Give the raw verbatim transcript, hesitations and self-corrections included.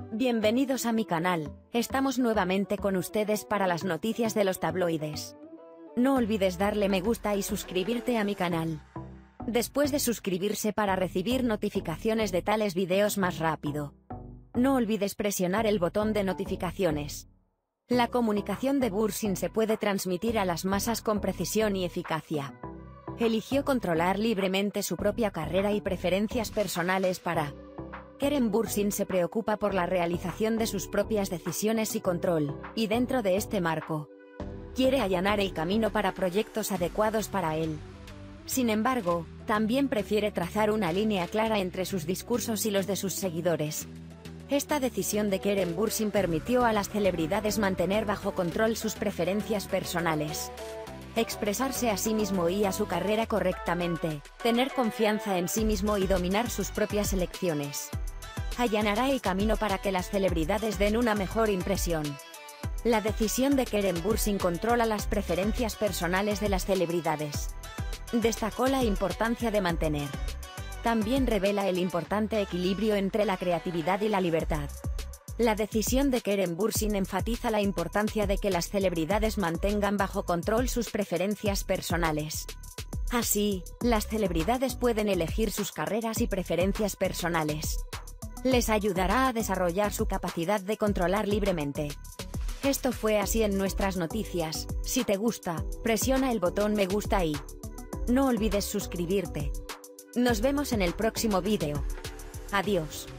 Bienvenidos a mi canal, estamos nuevamente con ustedes para las noticias de los tabloides. No olvides darle me gusta y suscribirte a mi canal. Después de suscribirse para recibir notificaciones de tales videos más rápido. No olvides presionar el botón de notificaciones. La comunicación de Bursin se puede transmitir a las masas con precisión y eficacia. Eligió controlar libremente su propia carrera y preferencias personales para... Kerem Bürsin se preocupa por la realización de sus propias decisiones y control, y dentro de este marco, quiere allanar el camino para proyectos adecuados para él. Sin embargo, también prefiere trazar una línea clara entre sus discursos y los de sus seguidores. Esta decisión de Kerem Bürsin permitió a las celebridades mantener bajo control sus preferencias personales, expresarse a sí mismo y a su carrera correctamente, tener confianza en sí mismo y dominar sus propias elecciones. Allanará el camino para que las celebridades den una mejor impresión. La decisión de Kerem Bürsin controla las preferencias personales de las celebridades. Destacó la importancia de mantener. También revela el importante equilibrio entre la creatividad y la libertad. La decisión de Kerem Bürsin enfatiza la importancia de que las celebridades mantengan bajo control sus preferencias personales. Así, las celebridades pueden elegir sus carreras y preferencias personales. Les ayudará a desarrollar su capacidad de controlar libremente. Esto fue así en nuestras noticias. Si te gusta, presiona el botón me gusta y no olvides suscribirte. Nos vemos en el próximo vídeo. Adiós.